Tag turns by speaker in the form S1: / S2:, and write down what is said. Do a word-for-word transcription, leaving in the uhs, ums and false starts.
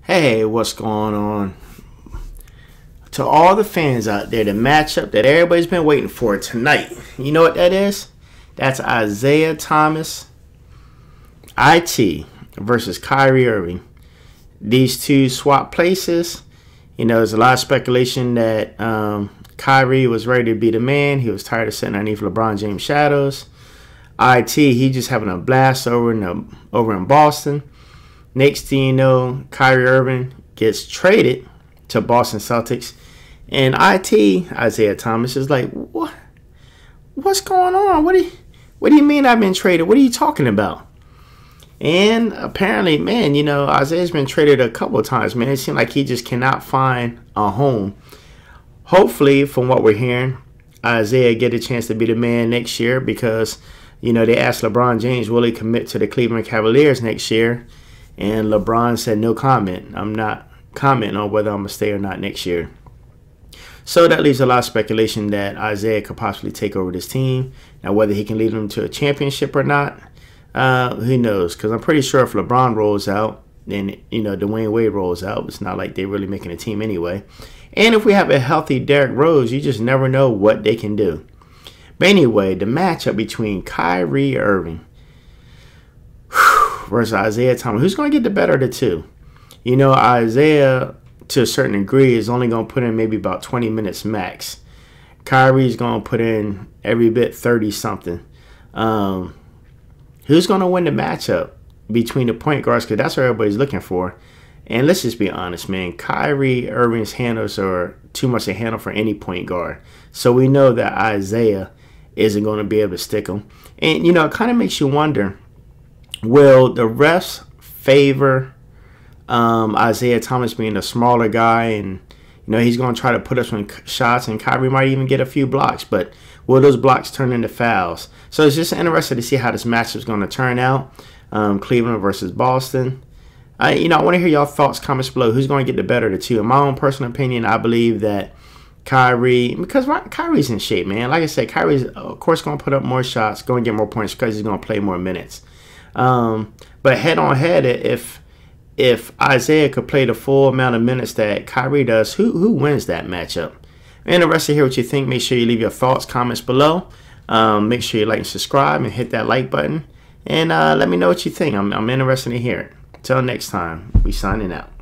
S1: Hey, what's going on? To all the fans out there, the matchup that everybody's been waiting for tonight. You know what that is? That's Isaiah Thomas, I T, versus Kyrie Irving. These two swap places. You know, there's a lot of speculation that um, Kyrie was ready to be the man. He was tired of sitting underneath LeBron James' shadows. I T, he just having a blast over in the, over in Boston. Next thing you know, Kyrie Irving gets traded to Boston Celtics. And I T, Isaiah Thomas, is like, what? What's going on? What do you, what do you mean I've been traded? What are you talking about? And apparently, man, you know, Isaiah's been traded a couple of times, man. It seems like he just cannot find a home. Hopefully, from what we're hearing, Isaiah get a chance to be the man next year because, you know, they asked LeBron James, will he commit to the Cleveland Cavaliers next year? And LeBron said no comment. I'm not commenting on whether I'm going to stay or not next year. So that leaves a lot of speculation that Isaiah could possibly take over this team. Now, whether he can lead them to a championship or not, uh, who knows? Because I'm pretty sure if LeBron rolls out, then, you know, Dwayne Wade rolls out. It's not like they're really making a team anyway. And if we have a healthy Derrick Rose, you just never know what they can do. But anyway, the matchup between Kyrie Irving versus Isaiah Thomas. Who's going to get the better of the two? You know, Isaiah, to a certain degree, is only going to put in maybe about twenty minutes max. Kyrie's going to put in every bit thirty-something. Um, who's going to win the matchup between the point guards? Because that's what everybody's looking for. And let's just be honest, man. Kyrie Irving's handles are too much to handle for any point guard. So we know that Isaiah isn't going to be able to stick them. And, you know, it kind of makes you wonder, will the refs favor um, Isaiah Thomas being a smaller guy, and you know he's going to try to put up some shots, and Kyrie might even get a few blocks, but will those blocks turn into fouls? So it's just interesting to see how this matchup is going to turn out. Um, Cleveland versus Boston. I, you know, I want to hear y'all thoughts, comments below. Who's going to get the better of the two? In my own personal opinion, I believe that Kyrie, because Kyrie's in shape, man. Like I said, Kyrie's of course going to put up more shots, going to get more points because he's going to play more minutes. Um, but head on head, if if Isaiah could play the full amount of minutes that Kyrie does, who who wins that matchup? I'm interested to hear what you think. Make sure you leave your thoughts, comments below. Um, make sure you like and subscribe and hit that like button. And uh, let me know what you think. I'm, I'm interested to hear it. Until next time, we signing out.